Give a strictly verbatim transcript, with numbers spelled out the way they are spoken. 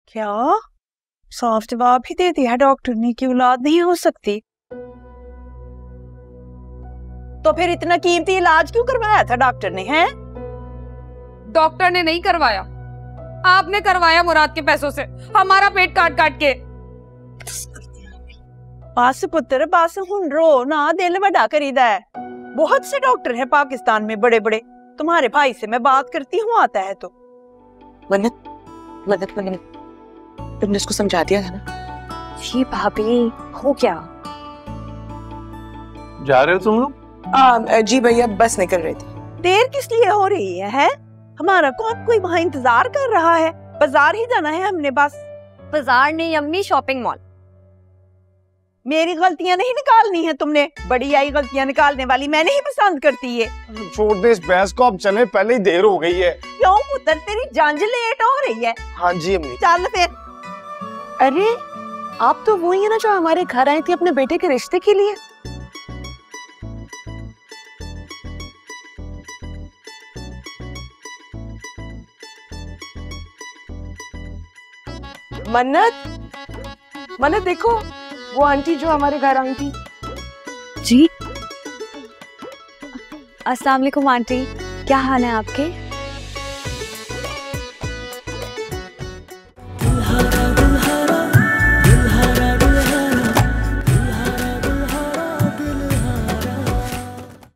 क्या? साफ जवाब ही दे दिया डॉक्टर ने कि औलाद नहीं हो सकती। तो फिर इतना कीमती इलाज क्यों करवाया था डॉक्टर ने? हैं? डॉक्टर ने नहीं करवाया, आपने करवाया मुराद के पैसों से हमारा पेट काट काट के। बस पुत्र बस, हुन रो ना, दिल बड़ा करीदा है। बहुत से डॉक्टर हैं पाकिस्तान में बड़े बड़े। तुम्हारे भाई से मैं बात करती हूँ, आता है तो। मन्नत मन्नत मन्नत तुमने उसको समझा दिया था ना? जी भाभी, हो क्या? जा रहे हो तुम लोग? आ, जी भैया बस निकल रही थी। देर किस लिए हो रही है, है? हमारा कौन कोई वहाँ इंतजार कर रहा है? बाजार ही जाना है हमने बस। बाजार नहीं अम्मी, शॉपिंग मॉल। मेरी गलतियां नहीं निकालनी है तुमने, बड़ी आई गलतियां निकालने वाली मैं नहीं पसंद करती है। छोड़ दे इस बहस को, अब चले, पहले ही देर हो गई है। क्यों पुत्र, तेरी जंज लेट हो रही है? हाँ जी अम्मी। चल फिर। अरे आप तो वही है ना जो हमारे घर आई थी अपने बेटे के रिश्ते के लिए? मन्नत मन्नत देखो, वो आंटी जो हमारे घर आई थी। जी अस्सलाम वालेकुम आंटी, क्या हाल है आपके?